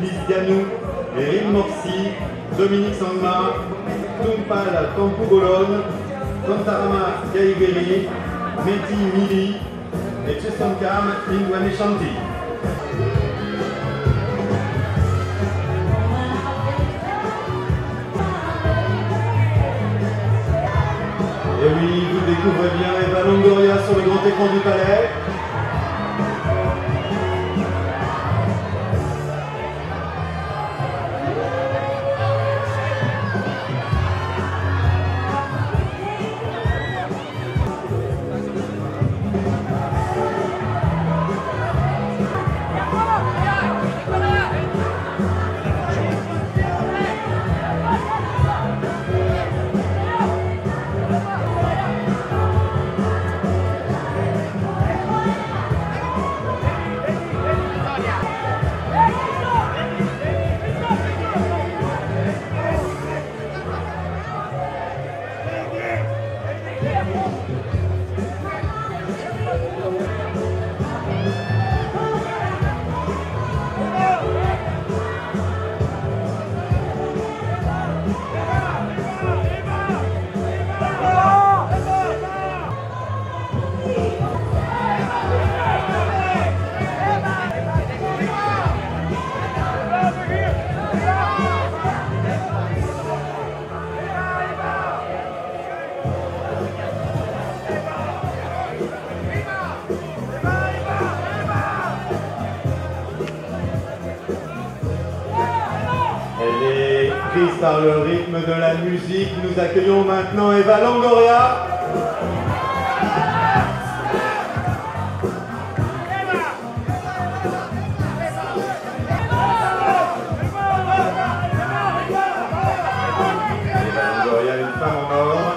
Lise Ganou, Erin Morsi, Dominique Sangma, Tumpal Tampugolone, Kantarama Gaigeri, Meti Mili et Chestonkam Ingwane Shanti. Et oui, vous découvrez bien Eva Longoria sur le grand écran du palais. Elle est prise par le rythme de la musique. Nous accueillons maintenant Eva Longoria. Eva Longoria, une femme en or.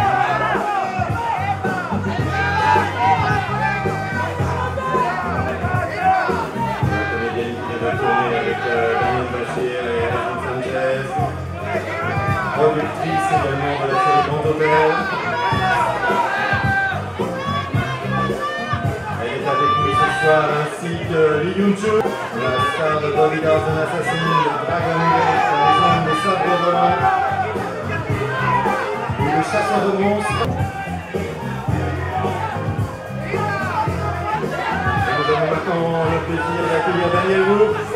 La comédienne qui vient de tourner avec Daniel Bachir et productrice également de la série Grand Hôtel. Elle est avec nous ce soir ainsi que Li Yuchun, la star de Bodyguards and Assassins, de Dragon Gate, la légende des sabres volants ou le chasseur de monstres. Et nous avons maintenant le plaisir d'accueillir Daniel Wu.